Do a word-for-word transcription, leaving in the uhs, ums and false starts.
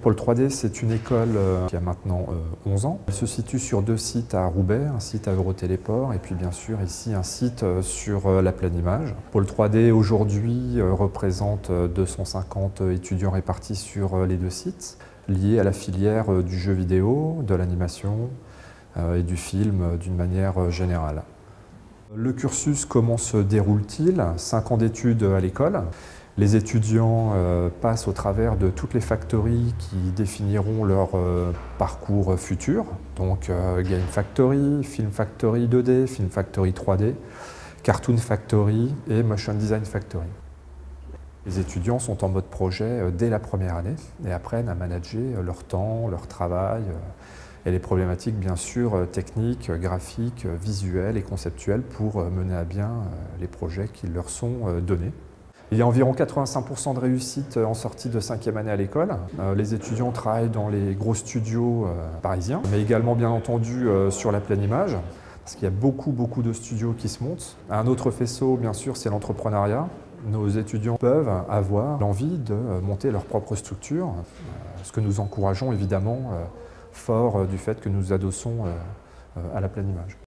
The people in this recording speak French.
Pôle trois D, c'est une école euh, qui a maintenant euh, onze ans. Elle se situe sur deux sites à Roubaix, un site à Eurotéléport et puis bien sûr ici un site euh, sur euh, la Pleine Image. Pôle trois D aujourd'hui euh, représente euh, deux cent cinquante étudiants répartis sur euh, les deux sites, liés à la filière euh, du jeu vidéo, de l'animation euh, et du film euh, d'une manière euh, générale. Le cursus, comment se déroule-t-il? Cinq ans d'études à l'école. Les étudiants euh, passent au travers de toutes les factories qui définiront leur euh, parcours futur. Donc euh, Game Factory, Film Factory deux D, Film Factory trois D, Cartoon Factory et Motion Design Factory. Les étudiants sont en mode projet euh, dès la première année et apprennent à manager euh, leur temps, leur travail euh, et les problématiques bien sûr euh, techniques, graphiques, euh, visuelles et conceptuelles pour euh, mener à bien euh, les projets qui leur sont euh, donnés. Il y a environ quatre-vingt-cinq pour cent de réussite en sortie de cinquième année à l'école. Euh, les étudiants travaillent dans les gros studios euh, parisiens, mais également bien entendu euh, sur la Pleine Image, parce qu'il y a beaucoup, beaucoup de studios qui se montent. Un autre faisceau, bien sûr, c'est l'entrepreneuriat. Nos étudiants peuvent avoir l'envie de monter leur propre structure, euh, ce que nous encourageons évidemment, euh, fort euh, du fait que nous adossons euh, à la Pleine Image.